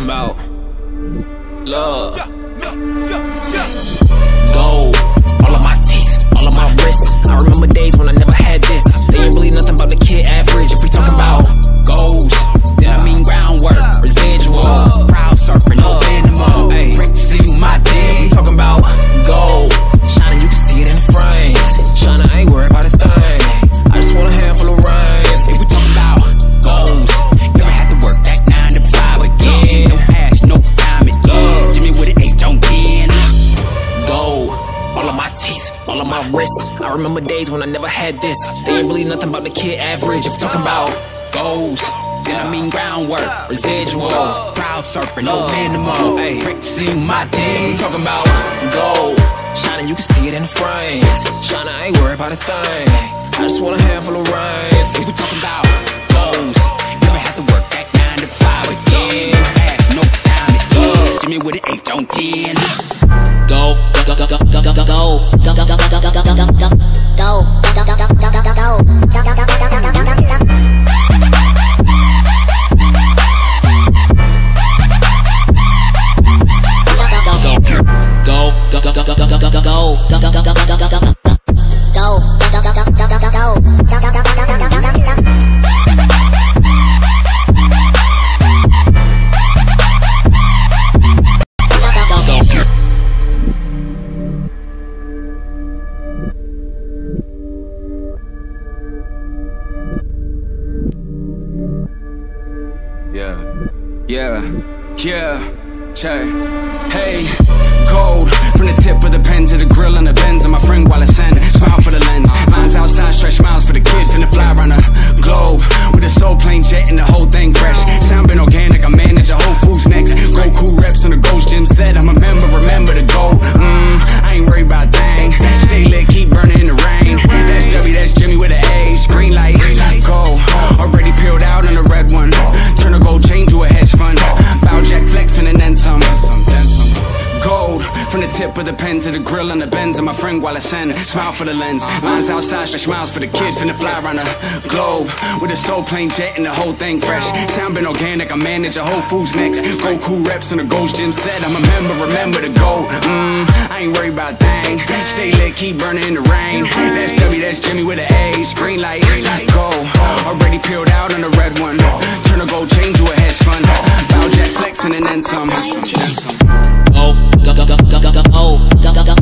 about love. Gold, all of my teeth, all of my wrists. I remember days when I never had this. They ain't really nothing about the kid average. If we talking about goals, then I mean groundwork, residual, crowd surfing, no animal. Hey, see my team. We talking about gold, shining, you can see it in the frames. Shining, I ain't worried about a thing. I just want a handful of rhymes. If we talking about goals, never had to work that 9 to 5 again. No ash, no diamond, yeah. Jimmy with an H on 10. Gold, all of my teeth, all of my wrists. I remember days when I never had this. They ain't really nothing about the kid average. If talking about goals, then I mean groundwork, residual, crowd surfing, no animal. Hey, see my team. Talking about gold, shining, you can see it in the frames. Shining, I ain't worried about a thing. I just want a handful of rhymes. If we talking about goals, never had to work that 9 to 5 again. No ash, no diamond, yeah. Jimmy with an H on 10. Go, go, go, go, go, go, go, go, go, go, go, go, go, go, go, go, go, go. Hey, gold, from the tip of the pen to the grill and the Benz and my friend while I send. Smile for the lens, lines outside, stretch miles for the kid, finna fly around the globe. With a soul plane jet and the whole thing fresh. Sound been organic, I manage a Whole Foods next. Goku reps on the Ghost Gym said, I'm a member, remember to go. I ain't worried about thing. Stay lit, keep burning in the rain. That's W, that's Jimmy with an H. Green light, go. Already peeled out on the red one. Turn a gold chain to a hedge fund. Bow jack flexing and then some. Gold, from the tip of the pen to the grill and the Benz and my friend while I send. Smile for the lens, lines outside, stretch miles for the kid, finna fly around the globe. With a soul plane jet and the whole thing fresh. Sound been organic, I manage a Whole Foods next. Goku reps on the Ghost Gym said, I'm a member, remember to go. I ain't worried about thing. Stay lit, keep burning in the rain. That's W, that's Jimmy with an H. Green light, go. Already peeled out on the red one. Turn a gold chain to a hedge fund. Bow jack flexing and then some. Go, go, go, go, go, go, go, go, go, go, go.